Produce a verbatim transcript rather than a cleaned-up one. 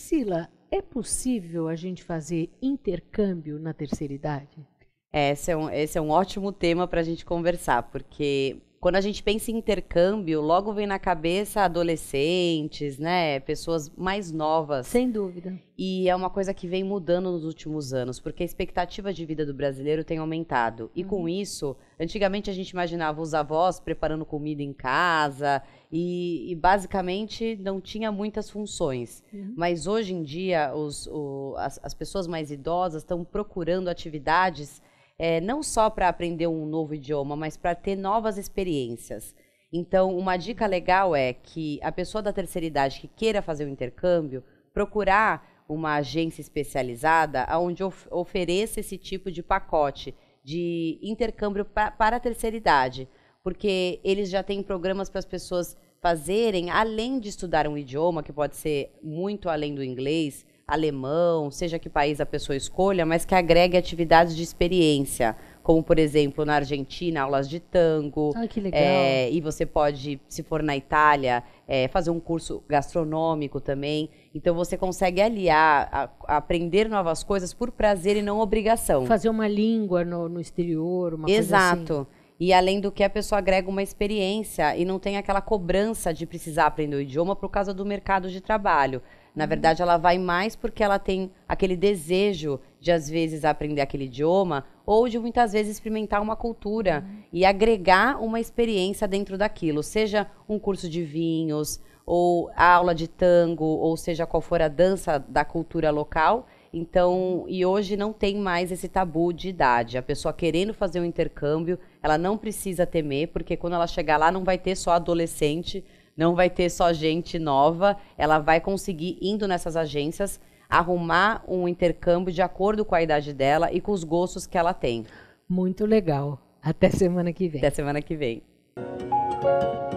Priscila, é possível a gente fazer intercâmbio na terceira idade? Esse é um, esse é um ótimo tema para a gente conversar, porque quando a gente pensa em intercâmbio, logo vem na cabeça adolescentes, né, pessoas mais novas. Sem dúvida. E é uma coisa que vem mudando nos últimos anos, porque a expectativa de vida do brasileiro tem aumentado. E uhum. com isso, antigamente a gente imaginava os avós preparando comida em casa e, e basicamente não tinha muitas funções. Uhum. Mas hoje em dia, os, o, as, as pessoas mais idosas estão procurando atividades É, não só para aprender um novo idioma, mas para ter novas experiências. Então, uma dica legal é que a pessoa da terceira idade que queira fazer o intercâmbio, procurar uma agência especializada onde of ofereça esse tipo de pacote de intercâmbio pra, para a terceira idade, porque eles já têm programas para as pessoas fazerem, além de estudar um idioma, que pode ser muito além do inglês, alemão, seja que país a pessoa escolha, mas que agregue atividades de experiência, como, por exemplo, na Argentina, aulas de tango. Ah, que legal. É, e você pode, se for na Itália, é, fazer um curso gastronômico também. Então, você consegue aliar, a, a aprender novas coisas por prazer e não obrigação. Fazer uma língua no, no exterior, uma Exato. coisa assim. E além do que a pessoa agrega uma experiência e não tem aquela cobrança de precisar aprender o idioma por causa do mercado de trabalho. Na verdade, ela vai mais porque ela tem aquele desejo de, às vezes, aprender aquele idioma ou de, muitas vezes, experimentar uma cultura uhum. e agregar uma experiência dentro daquilo, seja um curso de vinhos, ou a aula de tango, ou seja qual for a dança da cultura local. Então, e hoje não tem mais esse tabu de idade. A pessoa querendo fazer um intercâmbio, ela não precisa temer, porque quando ela chegar lá não vai ter só adolescente, não vai ter só gente nova, ela vai conseguir, indo nessas agências, arrumar um intercâmbio de acordo com a idade dela e com os gostos que ela tem. Muito legal. Até semana que vem. Até semana que vem.